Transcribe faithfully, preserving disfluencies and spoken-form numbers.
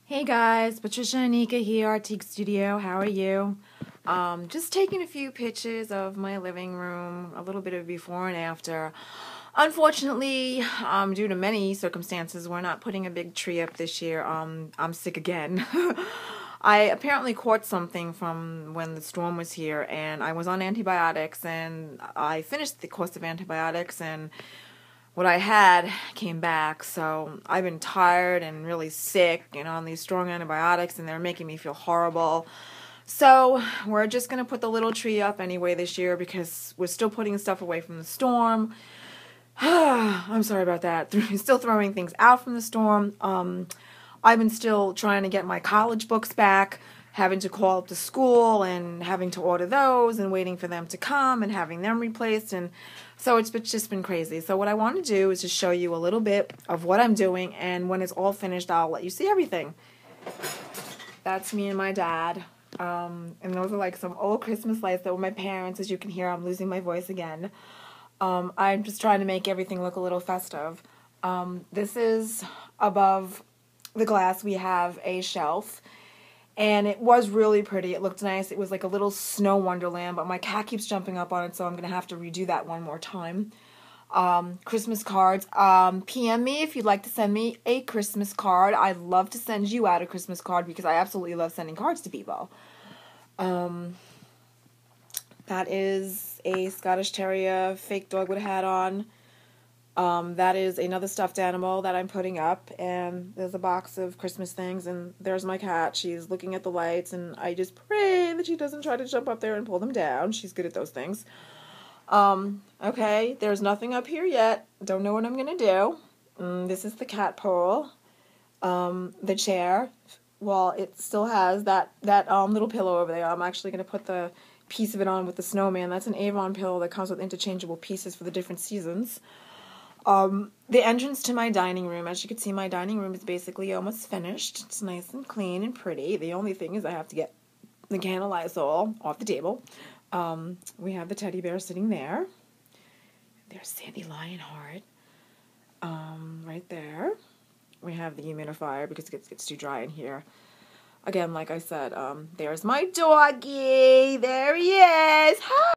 Hey guys, Patricia and Anika here, Artique Studio. How are you? Um, just taking a few pictures of my living room, a little bit of before and after. Unfortunately, um, due to many circumstances, we're not putting a big tree up this year. Um, I'm sick again. I apparently caught something from when the storm was here, and I was on antibiotics, and I finished the course of antibiotics, and what I had came back. So I've been tired and really sick and on these strong antibiotics, and they're making me feel horrible. So we're just going to put the little tree up anyway this year because we're still putting stuff away from the storm. I'm sorry about that. Still throwing things out from the storm. Um, I've been still trying to get my college books back, having to call up the school and having to order those and waiting for them to come and having them replaced. And so it's just been crazy. So what I want to do is just show you a little bit of what I'm doing, and when it's all finished, I'll let you see everything. That's me and my dad. Um, and those are like some old Christmas lights that were my parents. As you can hear, I'm losing my voice again. Um, I'm just trying to make everything look a little festive. Um, this is above the glass. We have a shelf. And it was really pretty. It looked nice. It was like a little snow wonderland, but my cat keeps jumping up on it, so I'm going to have to redo that one more time. Um, Christmas cards. Um, P M me if you'd like to send me a Christmas card. I'd love to send you out a Christmas card because I absolutely love sending cards to people. Um, that is a Scottish Terrier fake dog with a hat on. Um, that is another stuffed animal that I'm putting up, and there's a box of Christmas things, and there's my cat. She's looking at the lights, and I just pray that she doesn't try to jump up there and pull them down. She's good at those things. Um, okay, there's nothing up here yet. Don't know what I'm going to do. Mm, this is the cat pole. Um, the chair, well, it still has that, that um, little pillow over there. I'm actually going to put the piece of it on with the snowman. That's an Avon pillow that comes with interchangeable pieces for the different seasons. Um, the entrance to my dining room, as you can see, my dining room is basically almost finished. It's nice and clean and pretty. The only thing is I have to get the can of Lysol off the table. Um, we have the teddy bear sitting there. There's Sandy Lionheart, um, right there. We have the humidifier because it gets, gets too dry in here. Again, like I said, um, there's my doggy. There he is. Hi!